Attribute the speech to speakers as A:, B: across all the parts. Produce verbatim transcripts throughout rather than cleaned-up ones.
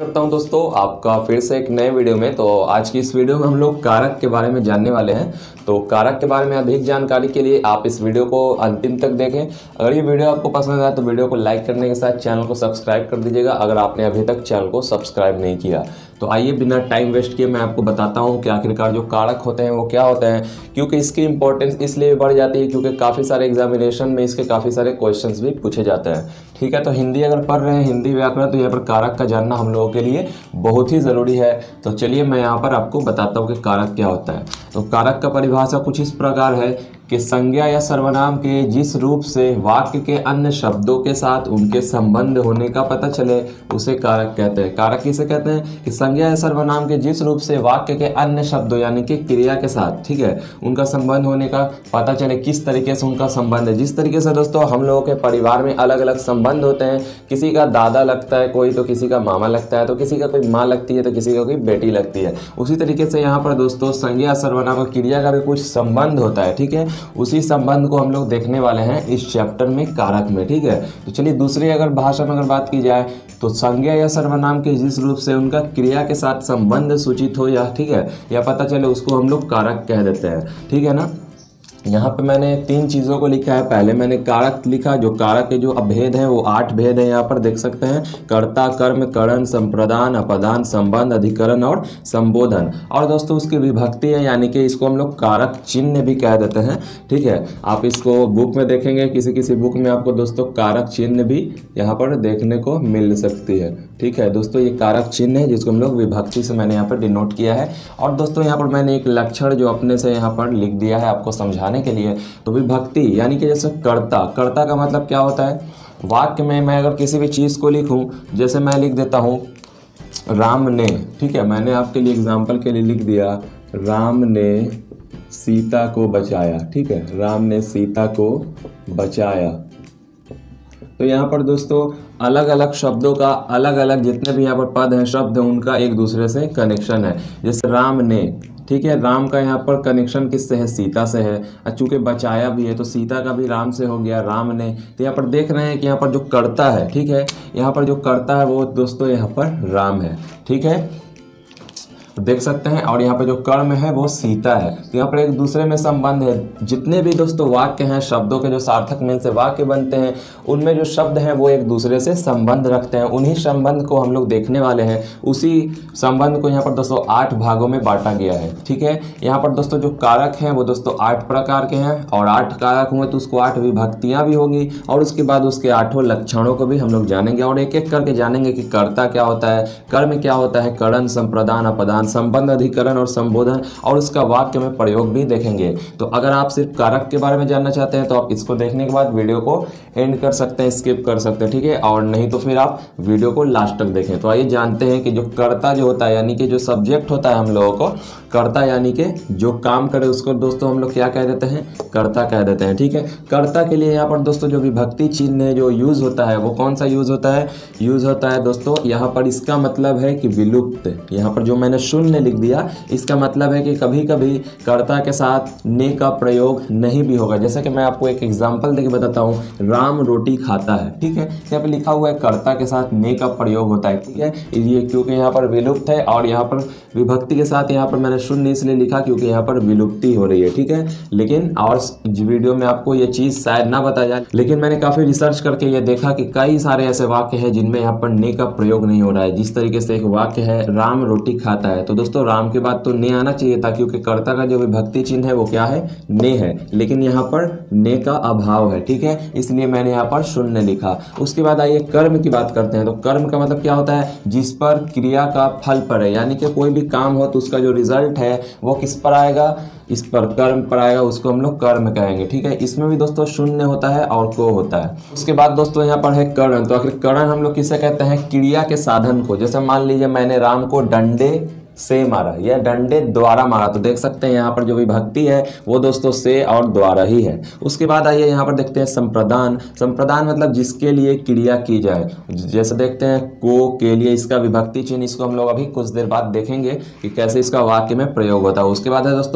A: करता हूं दोस्तों आपका फिर से एक नए वीडियो में। तो आज की इस वीडियो में हम लोग कारक के बारे में जानने वाले हैं। तो कारक के बारे में अधिक जानकारी के लिए आप इस वीडियो को अंतिम तक देखें। अगर ये वीडियो आपको पसंद आए तो वीडियो को लाइक करने के साथ चैनल को सब्सक्राइब कर दीजिएगा, अगर आपने अभी तक चैनल को सब्सक्राइब नहीं किया। तो आइए बिना टाइम वेस्ट किए मैं आपको बताता हूँ कि आखिरकार जो कारक होते हैं वो क्या होते हैं, क्योंकि इसकी इंपॉर्टेंस इसलिए बढ़ जाती है क्योंकि काफ़ी सारे एग्जामिनेशन में इसके काफ़ी सारे क्वेश्चंस भी पूछे जाते हैं। ठीक है, तो हिंदी अगर पढ़ रहे हैं, हिंदी व्याकरण, तो यहाँ पर कारक का जानना हम लोगों के लिए बहुत ही ज़रूरी है। तो चलिए मैं यहाँ पर आपको बताता हूँ कि कारक क्या होता है। तो कारक का परिभाषा कुछ इस प्रकार है कि संज्ञा या सर्वनाम के जिस रूप से वाक्य के अन्य शब्दों के साथ उनके संबंध होने का पता चले उसे कारक कहते हैं। कारक किसे कहते हैं कि संज्ञा या सर्वनाम के जिस रूप से वाक्य के अन्य शब्दों यानी कि क्रिया के साथ, ठीक है, उनका संबंध होने का पता चले, किस तरीके से उनका संबंध है। जिस तरीके से दोस्तों हम लोगों के परिवार में अलग अलग संबंध होते हैं, किसी का दादा लगता है कोई, तो किसी का मामा लगता है, तो किसी का कोई माँ लगती है, तो किसी का कोई बेटी लगती है। उसी तरीके से यहाँ पर दोस्तों संज्ञा सर्वनाम और क्रिया का भी कुछ संबंध होता है। ठीक है, उसी संबंध को हम लोग देखने वाले हैं इस चैप्टर में कारक में। ठीक है, तो चलिए दूसरी अगर भाषा में अगर बात की जाए तो संज्ञा या सर्वनाम के जिस रूप से उनका क्रिया के साथ संबंध सूचित हो या, ठीक है, या पता चले उसको हम लोग कारक कह देते हैं। ठीक है ना। यहाँ पे मैंने तीन चीज़ों को लिखा है। पहले मैंने कारक लिखा, जो कारक के जो अभेद हैं वो आठ भेद हैं, यहाँ पर देख सकते हैं। कर्ता, कर्म, करण, संप्रदान, अपदान, संबंध, अधिकरण और संबोधन। और दोस्तों उसकी विभक्ति है, यानी कि इसको हम लोग कारक चिन्ह भी कह देते हैं। ठीक है, आप इसको बुक में देखेंगे, किसी किसी बुक में आपको दोस्तों कारक चिन्ह भी यहाँ पर देखने को मिल सकती है। ठीक है दोस्तों, ये कारक चिन्ह है जिसको हम लोग विभक्ति से मैंने यहाँ पर डिनोट किया है। और दोस्तों यहाँ पर मैंने एक लक्षण जो अपने से यहाँ पर लिख दिया है आपको समझाने के लिए। तो विभक्ति यानी कि जैसे कर्ता, कर्ता का मतलब क्या होता है, वाक्य में मैं अगर किसी भी चीज़ को लिखूं, जैसे मैं लिख देता हूं राम ने, ठीक है, मैंने आपके लिए एग्जांपल के लिए लिख दिया राम ने सीता को बचाया। ठीक है, राम ने सीता को बचाया। तो यहाँ पर दोस्तों अलग अलग शब्दों का, अलग अलग जितने भी यहाँ पर पद हैं, शब्द हैं, उनका एक दूसरे से कनेक्शन है। जैसे राम ने, ठीक है, राम का यहाँ पर कनेक्शन किससे है, सीता से है। चूंकि बचाया भी है तो सीता का भी राम से हो गया, राम ने। तो यहाँ पर देख रहे हैं कि यहाँ पर जो कर्ता है, ठीक है, यहाँ पर जो कर्ता है वो दोस्तों यहाँ पर राम है। ठीक है, देख सकते हैं। और यहाँ पे जो कर्म है वो सीता है। तो यहाँ पर एक दूसरे में संबंध है। जितने भी दोस्तों वाक्य हैं, शब्दों के जो सार्थक मेल से वाक्य बनते हैं, उनमें जो शब्द हैं वो एक दूसरे से संबंध रखते हैं। उन्हीं संबंध को हम लोग देखने वाले हैं। उसी संबंध को यहाँ पर दोस्तों आठ भागों में बांटा गया है। ठीक है, यहाँ पर दोस्तों जो कारक हैं वो दोस्तों आठ प्रकार के हैं, और आठ कारक हुए तो उसको आठ विभक्तियाँ भी होंगी, और उसके बाद उसके आठों लक्षणों को भी हम लोग जानेंगे, और एक एक करके जानेंगे कि कर्ता क्या होता है, कर्म क्या होता है, करण, संप्रदान, अपदान, संबंध, अधिकरण और संबोधन, और उसका वाक्य में प्रयोग भी देखेंगे। तो अगर आप सिर्फ कारक के बारे में जानना चाहते हैं तो आप इसको देखने के बाद वीडियो को एंड कर सकते हैं, स्किप कर सकते हैं। ठीक है, और नहीं तो फिर आप वीडियो को लास्ट तक देखें। तो आइए जानते हैं कि जो कर्ता जो होता है, यानी कि जो सब्जेक्ट होता है हम लोगों को, कर्ता यानी कि जो काम करे उसको दोस्तों हम लोग क्या कह देते हैं, कर्ता कह देते हैं। ठीक है, कर्ता के लिए यहाँ पर दोस्तों जो विभक्ति चिन्ह है जो यूज होता है वो कौन सा यूज होता है, यूज होता है दोस्तों यहाँ पर, इसका मतलब है कि विलुप्त। यहाँ पर जो मैंने शून्य लिख दिया, इसका मतलब है कि कभी कभी कर्ता के साथ ने का प्रयोग नहीं भी होगा। जैसे कि मैं आपको एक एग्जांपल देके बताता हूँ, राम रोटी खाता है। ठीक है, यहाँ पे लिखा हुआ है कर्ता के साथ ने का प्रयोग होता है। ठीक है, ये क्योंकि यहाँ पर विलुप्त है, और यहाँ पर विभक्ति के साथ यहाँ पर मैंने शून्य इसलिए लिखा क्योंकि यहाँ पर विलुप्ति हो रही है। ठीक है, लेकिन और वीडियो में आपको ये चीज़ शायद ना बताया जाए, लेकिन मैंने काफ़ी रिसर्च करके ये देखा कि कई सारे ऐसे वाक्य हैं जिनमें यहाँ पर ने का प्रयोग नहीं हो रहा है। जिस तरीके से एक वाक्य है राम रोटी खाता है, तो दोस्तों राम के बाद तो ने आना चाहिए था, क्योंकि कर्ता का जो विभक्ति चिन्ह है वो क्या है, ने है, लेकिन यहाँ पर ने का अभाव है। ठीक है, इसलिए मैंने यहाँ पर शून्य लिखा। उसके बाद आइए कर्म की बात करते हैं। तो कर्म का मतलब क्या होता है, जिस पर क्रिया का फल पड़े, यानी कि कोई भी काम हो तो उसका जो रिजल्ट है वो किस पर आएगा, इस पर, कर्म पर आएगा, उसको हम लोग कर्म कहेंगे। ठीक है, इसमें भी दोस्तों शून्य होता है और को होता है। उसके बाद दोस्तों यहाँ पर है करण। तो आखिर करण हम लोग किसे कहते हैं, क्रिया के साधन को। जैसे मान लीजिए मैंने राम को डंडे से मारा या डंडे द्वारा मारा, तो देख सकते हैं यहाँ पर जो विभक्ति है वो दोस्तों से और द्वारा ही है। उसके बाद आइए यहाँ पर देखते हैं संप्रदान। संप्रदान मतलब जिसके लिए क्रिया की जाए। जैसे देखते हैं को के लिए, इसका विभक्ति चिन्ह, इसको हम लोग अभी कुछ देर बाद देखेंगे कि कैसे इसका वाक्य में प्रयोग होता है। उसके बाद है दोस्तों अपदान।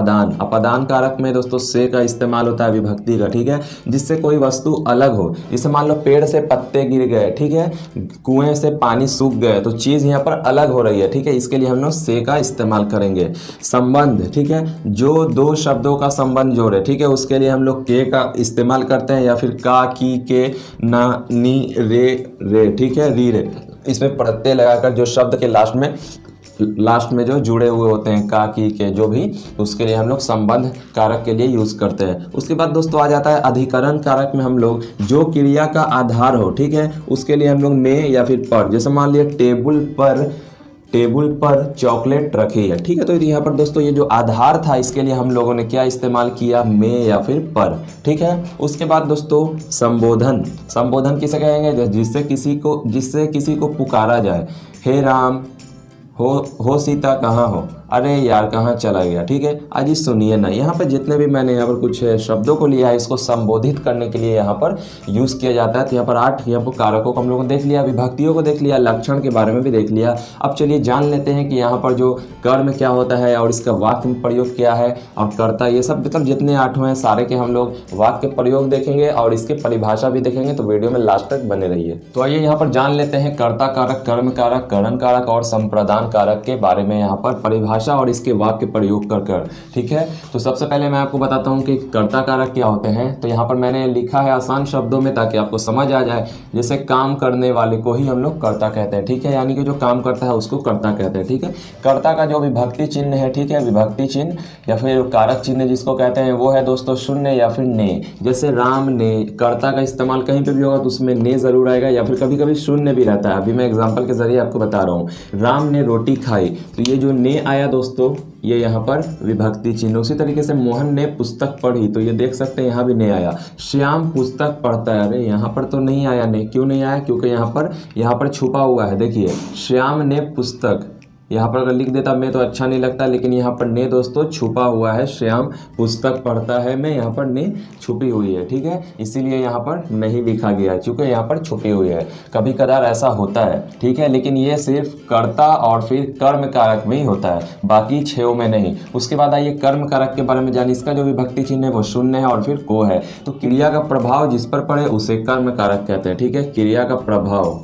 A: अपादान, अपादान कारक में दोस्तों से का इस्तेमाल होता है विभक्ति का, ठीक है, जिससे कोई वस्तु अलग हो। जैसे मान लो पेड़ से पत्ते गिर गए, ठीक है, कुएं से पानी सूख गए, तो चीज़ यहाँ पर अलग हो रही है, ठीक है, इसके लिए हम लोग से का इस्तेमाल करेंगे। संबंध, ठीक है, जो दो शब्दों का संबंध जोड़े, ठीक है, उसके लिए हम लोग के का इस्तेमाल करते हैं, या फिर का, की, के, ना, नी, रे, रे, ठीक है, री, रे, इसमें प्रत्यय लगाकर जो शब्द के लास्ट में लास्ट में जो जुड़े हुए होते हैं का, की, के, जो भी, उसके लिए हम लोग संबंध कारक के लिए यूज़ करते हैं। उसके बाद दोस्तों आ जाता है अधिकरण कारक में हम लोग जो क्रिया का आधार हो, ठीक है, उसके लिए हम लोग में या फिर पर। जैसे मान लिया टेबल पर टेबल पर चॉकलेट रखी है, ठीक है, तो यहाँ पर दोस्तों ये जो आधार था इसके लिए हम लोगों ने क्या इस्तेमाल किया, में या फिर पर, ठीक है। उसके बाद दोस्तों संबोधन, संबोधन किसे कहेंगे, जिससे किसी को जिससे किसी को पुकारा जाए, हे राम, हो हो सीता कहाँ हो, अरे यार कहाँ चला गया, ठीक है। आज सुनिए ना, यहाँ पर जितने भी मैंने यहाँ पर कुछ शब्दों को लिया है इसको संबोधित करने के लिए यहाँ पर यूज़ किया जाता है। तो यहाँ पर आठ यहाँ पर कारकों को हम लोगों ने देख लिया, विभक्तियों को देख लिया, लक्षण के बारे में भी देख लिया। अब चलिए जान लेते हैं कि यहाँ पर जो कर्म क्या होता है और इसका वाक्य में प्रयोग क्या है और कर्ता, ये सब मतलब जितने आठों हैं सारे के हम लोग वाक्य प्रयोग देखेंगे और इसके परिभाषा भी देखेंगे, तो वीडियो में लास्ट तक बने रहिए। तो आइए यहाँ पर जान लेते हैं कर्ता कारक, कर्म कारक, करण कारक और संप्रदान कारक के बारे में यहाँ पर परिभाषा और इसके वाक्य प्रयोग कर कर ठीक है। तो सबसे पहले मैं आपको बताता हूँ कि कर्ता कारक क्या होते हैं। तो यहाँ पर मैंने लिखा है आसान शब्दों में ताकि आपको समझ आ जाए। जैसे काम करने वाले को ही हम लोग कर्ता कहते हैं, ठीक है, यानी कि जो काम करता है उसको कर्ता कहते हैं, ठीक है। कर्ता का जो विभक्ति चिन्ह है, ठीक है, विभक्ति चिन्ह या फिर कारक चिन्ह जिसको कहते हैं वो है दोस्तों शून्य या फिर ने। जैसे राम ने, कर्ता का इस्तेमाल कहीं पे भी होगा तो उसमें ने जरूर आएगा या फिर कभी कभी शून्य भी रहता है। अभी मैं एग्जाम्पल के जरिए आपको बता रहा हूँ। राम ने रोटी खाई, तो ये जो ने आया दोस्तों ये यहाँ पर विभक्ति चिन्ह। उसी तरीके से मोहन ने पुस्तक पढ़ी, तो ये देख सकते हैं यहाँ भी ने आया। श्याम पुस्तक पढ़ता है, अरे यहाँ पर तो नहीं आया ने, क्यों नहीं आया, क्योंकि यहाँ पर यहाँ पर छुपा हुआ है। देखिए श्याम ने पुस्तक, यहाँ पर अगर लिख देता मैं तो अच्छा नहीं लगता, लेकिन यहाँ पर ने दोस्तों छुपा हुआ है। श्याम पुस्तक पढ़ता है में यहाँ पर ने छुपी हुई है, ठीक है, इसीलिए यहाँ पर नहीं लिखा गया है क्योंकि यहाँ पर छुपी हुई है। कभी कदार ऐसा होता है, ठीक है, लेकिन ये सिर्फ कर्ता और फिर कर्म कारक में ही होता है, बाकी छेव में नहीं। उसके बाद आइए कर्म कारक के बारे में जानिए। इसका जो विभक्ति चिन्ह है वो शून्य है और फिर को है। तो क्रिया का प्रभाव जिस पर पड़े उसे कर्म कारक कहते हैं, ठीक है। क्रिया का प्रभाव,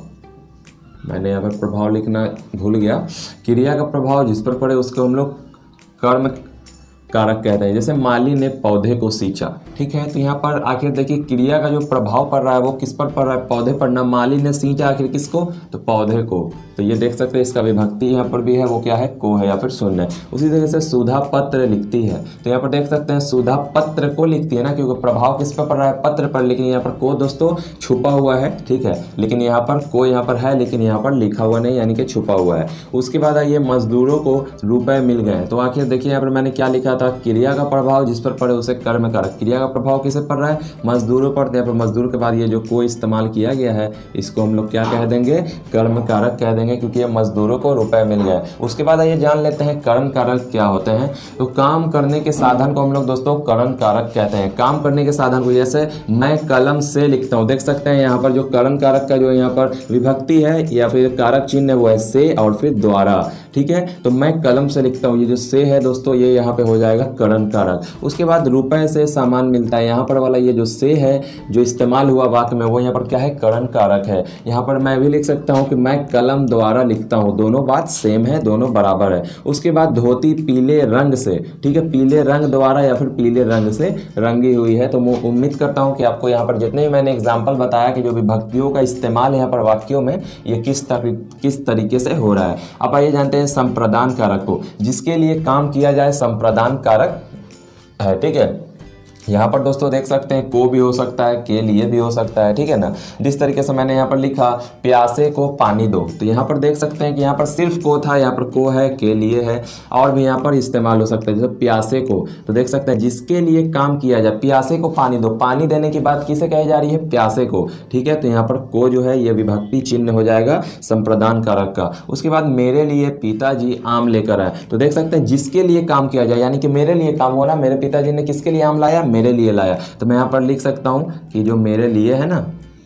A: मैंने यहाँ पर प्रभाव लिखना भूल गया, क्रिया का प्रभाव जिस पर पड़े उसको हम लोग कर्म कारक कहते हैं। जैसे माली ने पौधे को सींचा, ठीक है, तो यहाँ पर आखिर देखिए क्रिया का जो प्रभाव पड़ रहा है वो किस पर पड़ रहा है, पौधे पर ना। माली ने सींचा आखिर किसको, तो पौधे को। तो ये देख सकते हैं इसका विभक्ति यहाँ पर भी है, वो क्या है, को है या फिर शून्य। उसी तरह से सुधा पत्र लिखती है, तो यहाँ पर देख सकते हैं सुधा पत्र को लिखती है ना, क्योंकि प्रभाव किस पर पड़ रहा है, पत्र पर, लेकिन यहाँ पर को दोस्तों छुपा हुआ है, ठीक है, लेकिन यहाँ पर को यहाँ पर है लेकिन यहाँ पर लिखा हुआ नहीं, यानी कि छुपा हुआ है। उसके बाद आइए मजदूरों को रुपए मिल गए, तो आखिर देखिए यहाँ पर मैंने क्या लिखा था, क्रिया का प्रभाव जिस पर पड़े उसे कर्म कारक। क्रिया का प्रभाव किसे पड़ रहा है, मजदूरों पर, यहाँ पर मजदूर के बाद ये जो को इस्तेमाल किया गया है इसको हम लोग क्या कह देंगे, कर्म कारक कह देंगे, क्योंकि ये मजदूरों को रुपए मिल गए। उसके बाद आइए जान लेते हैं कर्म कारक क्या होते हैं। तो काम करने के साधन को हम लोग दोस्तों कर्म कारक कहते हैं। काम करने के साधन को, जैसे मैं कलम से लिखता हूँ, देख सकते हैं यहाँ पर जो कर्म कारक का जो यहाँ पर विभक्ति है या फिर कारक चिन्ह है वो है से और फिर द्वारा, ठीक है। तो मैं कलम से लिखता हूँ, ये जो से है दोस्तों ये यहाँ पे हो जाएगा करण कारक। उसके बाद रुपए से सामान मिलता है, यहाँ पर वाला ये जो से है जो इस्तेमाल हुआ वाक्य में वो यहाँ पर क्या है, करण कारक है। यहाँ पर मैं भी लिख सकता हूँ कि मैं कलम द्वारा लिखता हूँ, दोनों बात सेम है, दोनों बराबर है। उसके बाद धोती पीले रंग से, ठीक है, पीले रंग द्वारा या फिर पीले रंग से रंगी हुई है। तो मैं उम्मीद करता हूँ कि आपको यहाँ पर जितने भी मैंने एग्जाम्पल बताया कि जो विभक्तियों का इस्तेमाल यहाँ पर वाक्यों में ये किस तरी, किस तरीके से हो रहा है। अब आइए जानते हैं संप्रदान कारक को, जिसके लिए काम किया जाए संप्रदान कारक है, ठीक है। यहाँ पर दोस्तों देख सकते हैं को भी हो सकता है, के लिए भी हो सकता है, ठीक है ना। जिस तरीके से मैंने यहाँ पर लिखा प्यासे को पानी दो, तो यहाँ पर देख सकते हैं कि यहाँ पर सिर्फ को था, यहाँ पर को है, के लिए है, और भी यहाँ पर इस्तेमाल हो सकता है। जैसे प्यासे को, तो देख सकते हैं जिसके लिए काम किया जाए, प्यासे को पानी दो, पानी देने की बात किसे कही जा रही है, प्यासे को, ठीक है। तो यहाँ पर को जो है ये विभक्ति चिन्ह हो जाएगा संप्रदान कारक का। उसके बाद मेरे लिए पिताजी आम लेकर आए, तो देख सकते हैं जिसके लिए काम किया जाए, यानी कि मेरे लिए काम हुआ ना, मेरे पिताजी ने किसके लिए आम लाया, मेरे लिए लाया। तो मैं यहाँ पर लिख सकता हूँ कि जो मेरे लिए है ना,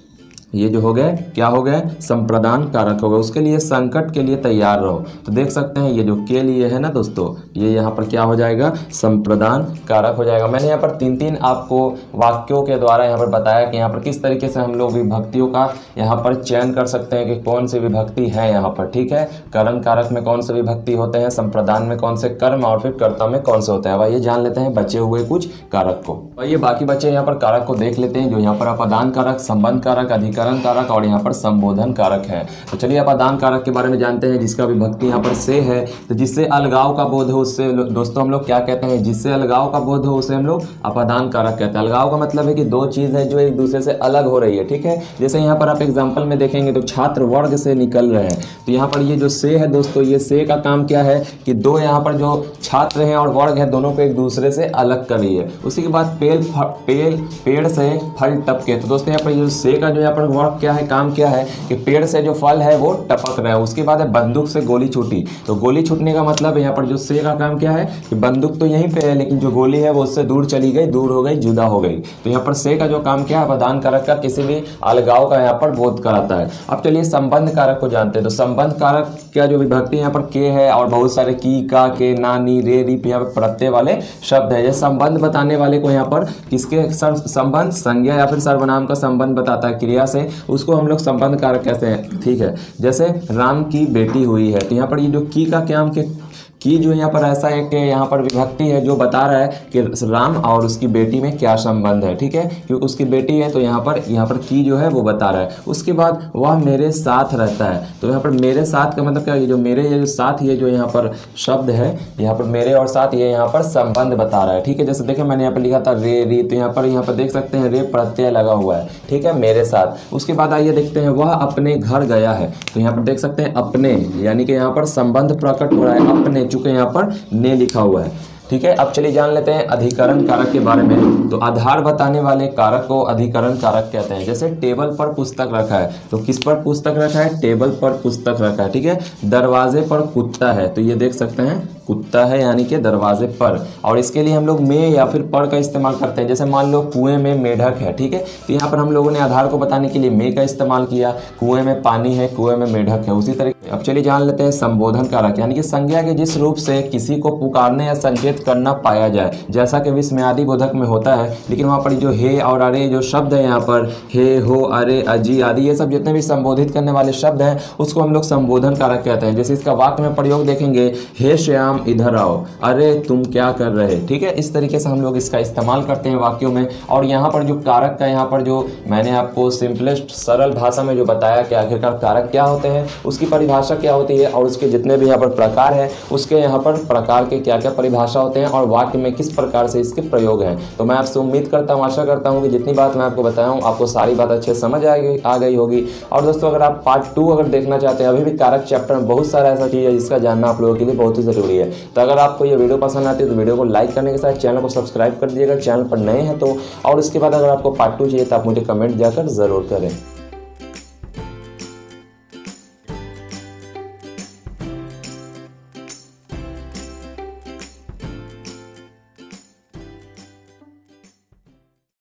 A: ये जो हो गए क्या हो गए, संप्रदान कारक हो गए। उसके लिए संकट के लिए तैयार रहो। तो देख सकते हैं ये जो के लिए है ना दोस्तों, ये यहाँ पर क्या हो जाएगा, संप्रदान कारक हो जाएगा। मैंने यहाँ पर तीन तीन आपको वाक्यों के द्वारा यहाँ पर बताया कि यहाँ पर किस तरीके से हम लोग विभक्तियों का यहाँ पर चयन कर सकते हैं कि कौन सी विभक्ति है यहाँ पर, ठीक है। करण कारक में कौन से विभक्ति होते हैं, संप्रदान में कौन से कर्म और फिर कर्ता में कौन से होते हैं। आइए जान लेते हैं बचे हुए कुछ कारक को। आइए बाकी बचे यहाँ पर कारक को देख लेते हैं, जो यहाँ पर अपदान कारक, संबंध कारक, अधिकरण कारक और यहाँ पर संबोधन कारक है। तो चलिए अपदान कारक के बारे में जानते हैं, जिसका विभक्ति यहाँ पर से है। तो जिससे अलगाव का बोध हो उससे दोस्तों हम लोग क्या कहते हैं, जिससे अलगाव का बोध हो उसे हम लोग अपदान कारक कहते हैं। अलगाव का मतलब है कि दो चीज है जो एक दूसरे से अलग हो रही है, ठीक है। जैसे यहाँ पर आप एग्जाम्पल में देखेंगे तो छात्र वर्ग से निकल रहे हैं, तो यहाँ पर ये जो से है दोस्तों, ये से का काम क्या है कि दो यहाँ पर जो छात्र हैं और वर्ग है दोनों को एक दूसरे से अलग कर रही है। उसी के बाद पेड़ पेड़ पेड़ से फल टपके, तो दोस्तों यहाँ पर ये से का जो यहाँ पर वर्ग क्या है, काम क्या है कि पेड़ से जो फल है वो टपक रहा है। उसके बाद है बंदूक से गोली छूटी, तो गोली छूटने का मतलब है यहाँ पर जो से का काम क्या है कि बंदूक तो यहीं पे है लेकिन जो गोली है वो उससे दूर चली गई, दूर हो गई, जुदा हो गई। तो यहाँ पर से का जो काम क्या है, अपदान कारक का किसी भी अलगाव का यहाँ पर बोध कराता है। अब चलिए संबंध कारक को जानते हैं। तो संबंध कारक का जो विभक्ति यहाँ पर के है और बहुत सारे की, का, के, ना, नी, रे, री यहाँ पर प्रत्यय वाले शब्द है। ये संबंध बताने वाले को यहाँ पर किसके संबंध, संज्ञा या फिर सर्वनाम का संबंध बताता है क्रिया से, उसको हम लोग संबंध कारक कहते हैं, ठीक है। जैसे राम की बेटी हुई है, तो यहाँ पर ये जो की का क्या के की जो यहाँ पर ऐसा एक यहाँ पर विभक्ति है जो बता रहा है कि राम और उसकी बेटी में क्या संबंध है, ठीक है। क्योंकि उसकी बेटी है तो यहाँ पर यहाँ पर की जो है वो बता रहा है। उसके बाद वह मेरे साथ रहता है, तो यहाँ पर मेरे साथ का मतलब क्या, ये जो मेरे ये जो साथ ये जो यहाँ पर शब्द है, यहाँ पर मेरे और साथ ये यहाँ पर संबंध बता रहा है, ठीक है। जैसे देखें मैंने यहाँ पर लिखा था रे री, तो यहाँ पर यहाँ पर देख सकते हैं रे प्रत्यय लगा हुआ है, ठीक है, मेरे साथ। उसके बाद आइए देखते हैं वह अपने घर गया है, तो यहाँ पर देख सकते हैं अपने, यानी कि यहाँ पर संबंध प्रकट हो रहा है अपने, चूंकि यहाँ पर ने लिखा हुआ है, ठीक है। अब चलिए जान लेते हैं अधिकरण कारक के बारे में। तो आधार बताने वाले कारक को अधिकरण कारक कहते हैं। जैसे टेबल पर पुस्तक रखा है, तो किस पर पुस्तक रखा है, टेबल पर पुस्तक रखा है, ठीक है। दरवाजे पर कुत्ता है, तो ये देख सकते हैं कुत्ता है यानी कि दरवाजे पर। और इसके लिए हम लोग में या फिर पर का इस्तेमाल करते हैं। जैसे मान लो कुएं में मेढक है, ठीक है, तो यहाँ पर हम लोगों ने आधार को बताने के लिए में का इस्तेमाल किया। कुएं में पानी है, कुएं में मेढक है, उसी तरीके। अब चलिए जान लेते हैं संबोधन कारक, यानी कि संज्ञा के जिस रूप से किसी को पुकारने या संकेत करना पाया जाए, जैसा कि विस्मयादि बोधक में होता है। लेकिन वहाँ पर जो हे और अरे जो शब्द है, यहाँ पर हे, हो, अरे, अजी आदि ये सब जितने भी संबोधित करने वाले शब्द हैं उसको हम लोग संबोधन कारक कहते हैं। जैसे इसका वाक्य में प्रयोग देखेंगे, हे श्याम इधर आओ, अरे तुम क्या कर रहे, ठीक है। इस तरीके से हम लोग इसका इस्तेमाल करते हैं वाक्यों में। और यहाँ पर जो कारक का यहाँ पर जो मैंने आपको सिंपलेस्ट सरल भाषा में जो बताया कि आखिरकार कारक क्या होते हैं, उसकी परिभाषा क्या होती है और उसके जितने भी यहाँ पर प्रकार हैं उसके यहाँ पर प्रकार के क्या क्या परिभाषा होते हैं और वाक्य में किस प्रकार से इसके प्रयोग हैं। तो मैं आपसे उम्मीद करता हूँ, आशा करता हूँ कि जितनी बात मैं आपको बताया हूँ आपको सारी बात अच्छे समझ आ गई आ गई होगी। और दोस्तों अगर आप पार्ट टू अगर देखना चाहते हैं, अभी भी कारक चैप्टर में बहुत सारा ऐसा चीज़ है जिसका जानना आप लोगों के लिए बहुत ही ज़रूरी है। तो अगर आपको ये वीडियो पसंद आती है तो वीडियो को लाइक करने के साथ चैनल को सब्सक्राइब कर दीजिएगा, चैनल पर नए हैं तो। और उसके बाद अगर आपको पार्ट टू चाहिए तो आप मुझे कमेंट जाकर ज़रूर करें।